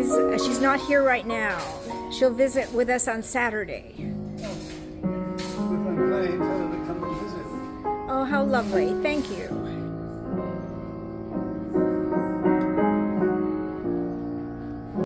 she's not here right now. She'll visit with us on Saturday. If I'm playing, tell her to come and visit. Oh, how lovely. Thank you.